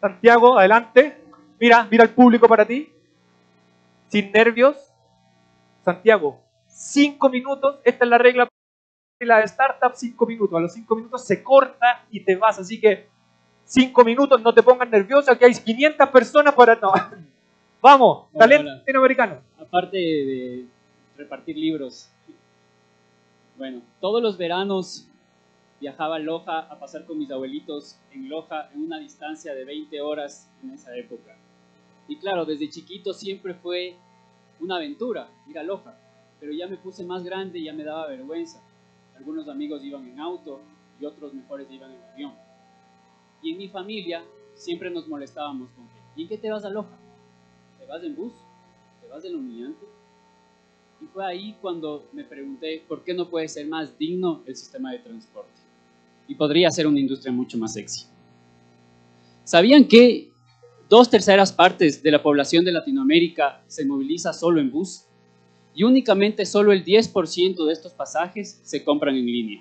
Santiago, adelante. Mira el público para ti. Sin nervios. Santiago, 5 minutos. Esta es la regla de la startup, 5 minutos. A los 5 minutos se corta y te vas. Así que 5 minutos, no te pongas nervioso. Aquí hay 500 personas para... No. Vamos, Hola, talento hola. latinoamericano. Aparte de repartir libros, bueno, todos los veranos viajaba a Loja a pasar con mis abuelitos en Loja en una distancia de 20 horas en esa época. Y claro, desde chiquito siempre fue una aventura ir a Loja, pero ya me puse más grande y ya me daba vergüenza. Algunos amigos iban en auto y otros mejores iban en avión. Y en mi familia siempre nos molestábamos con que, ¿y en qué te vas a Loja? ¿Te vas en bus? ¿Te vas de lo humillante? Y fue ahí cuando me pregunté por qué no puede ser más digno el sistema de transporte. Y podría ser una industria mucho más sexy. ¿Sabían que 2/3 partes de la población de Latinoamérica se moviliza solo en bus? Y únicamente solo el 10% de estos pasajes se compran en línea.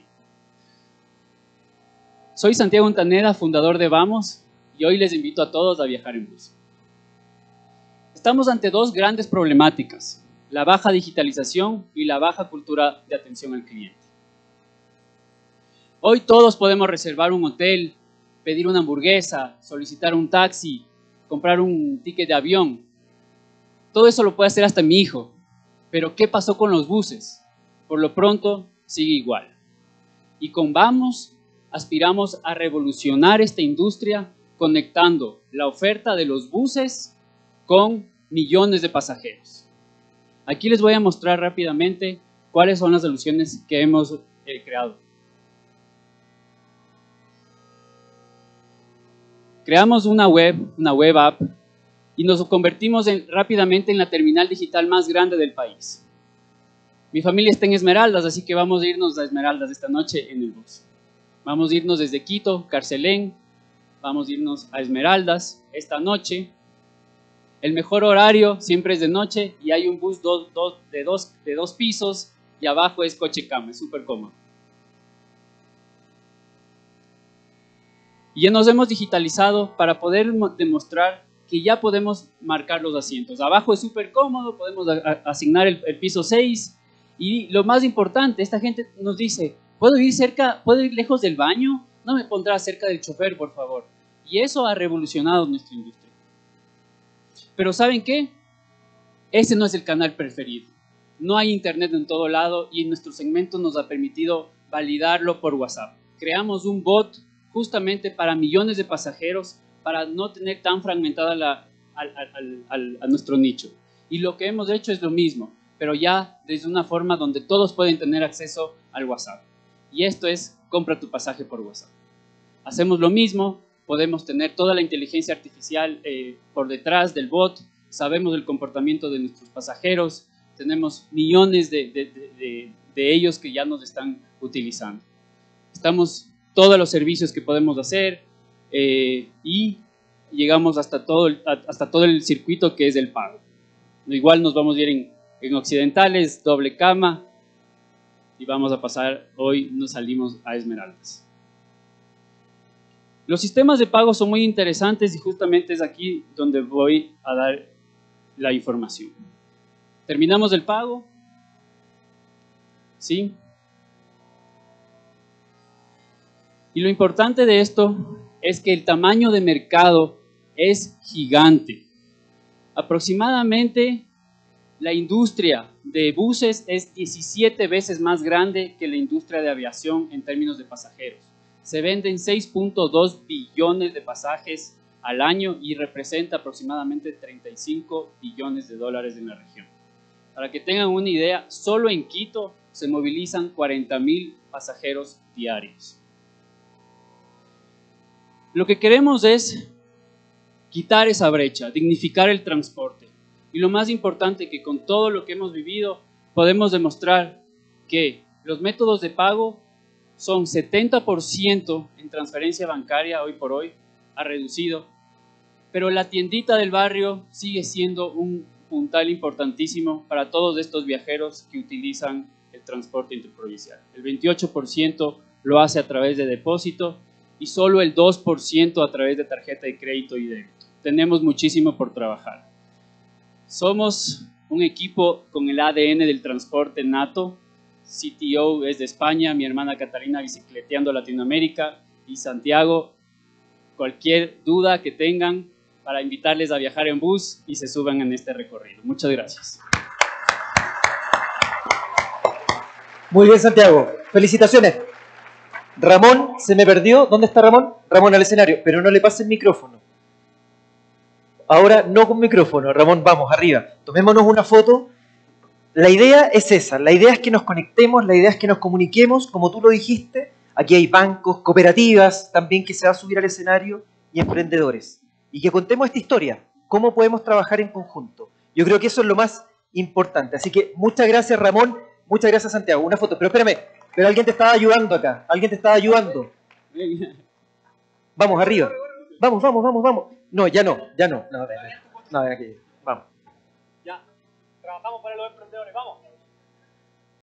Soy Santiago Ontaneda, fundador de Vamos, y hoy les invito a todos a viajar en bus. Estamos ante dos grandes problemáticas: la baja digitalización y la baja cultura de atención al cliente. Hoy todos podemos reservar un hotel, pedir una hamburguesa, solicitar un taxi, comprar un ticket de avión. Todo eso lo puede hacer hasta mi hijo. Pero ¿qué pasó con los buses? Por lo pronto sigue igual. Y con Vamos aspiramos a revolucionar esta industria conectando la oferta de los buses con millones de pasajeros. Aquí les voy a mostrar rápidamente cuáles son las soluciones que hemos creado. Creamos una web app, y nos convertimos rápidamente en la terminal digital más grande del país. Mi familia está en Esmeraldas, así que vamos a irnos a Esmeraldas esta noche en el bus. Vamos a irnos desde Quito, Carcelén, vamos a irnos a Esmeraldas esta noche. El mejor horario siempre es de noche y hay un bus de dos pisos y abajo es coche cama, es súper cómodo. Y ya nos hemos digitalizado para poder demostrar que ya podemos marcar los asientos. Abajo es súper cómodo, podemos asignar el piso 6 y lo más importante, esta gente nos dice, ¿puedo ir lejos del baño? No me pondrás cerca del chofer, por favor. Y eso ha revolucionado nuestra industria. Pero ¿saben qué? Ese no es el canal preferido. No hay internet en todo lado y nuestro segmento nos ha permitido validarlo por WhatsApp. Creamos un bot justamente para millones de pasajeros, para no tener tan fragmentada a nuestro nicho. Y lo que hemos hecho es lo mismo, pero ya desde una forma donde todos pueden tener acceso al WhatsApp. Y esto es, compra tu pasaje por WhatsApp. Hacemos lo mismo, podemos tener toda la inteligencia artificial por detrás del bot, sabemos el comportamiento de nuestros pasajeros, tenemos millones de ellos que ya nos están utilizando. Estamos todos los servicios que podemos hacer y llegamos hasta todo el circuito que es el pago. Igual nos vamos a ir en Occidentales, doble cama, y vamos a pasar, hoy nos salimos a Esmeraldas. Los sistemas de pago son muy interesantes y justamente es aquí donde voy a dar la información. Terminamos el pago, ¿sí? Y lo importante de esto es que el tamaño de mercado es gigante. Aproximadamente la industria de buses es 17 veces más grande que la industria de aviación en términos de pasajeros. Se venden 6.2 billones de pasajes al año y representa aproximadamente 35 billones de dólares en la región. Para que tengan una idea, solo en Quito se movilizan 40,000 pasajeros diarios. Lo que queremos es quitar esa brecha, dignificar el transporte. Y lo más importante, que con todo lo que hemos vivido podemos demostrar que los métodos de pago son 70% en transferencia bancaria hoy por hoy, ha reducido, pero la tiendita del barrio sigue siendo un puntal importantísimo para todos estos viajeros que utilizan el transporte interprovincial. El 28% lo hace a través de depósito y solo el 2% a través de tarjeta de crédito y débito. Tenemos muchísimo por trabajar. Somos un equipo con el ADN del transporte nato. CTO es de España, mi hermana Catalina bicicleteando Latinoamérica y Santiago. Cualquier duda que tengan para invitarles a viajar en bus y se suban en este recorrido. Muchas gracias. Muy bien, Santiago. Felicitaciones. Ramón se me perdió. ¿Dónde está Ramón? Ramón al escenario, pero no le pase el micrófono. Ahora no con micrófono. Ramón, vamos, arriba. Tomémonos una foto. La idea es esa. La idea es que nos conectemos, la idea es que nos comuniquemos, como tú lo dijiste. Aquí hay bancos, cooperativas, también que se va a subir al escenario, y emprendedores. Y que contemos esta historia. ¿Cómo podemos trabajar en conjunto? Yo creo que eso es lo más importante. Así que muchas gracias, Ramón. Muchas gracias, Santiago. Una foto. Pero espérame, pero alguien te estaba ayudando acá. Alguien te estaba ayudando. Vamos, arriba. Vamos, vamos, vamos, vamos. No, ya no, ya no. No, ven aquí. Vamos. Ya, trabajamos para los emprendedores, vamos.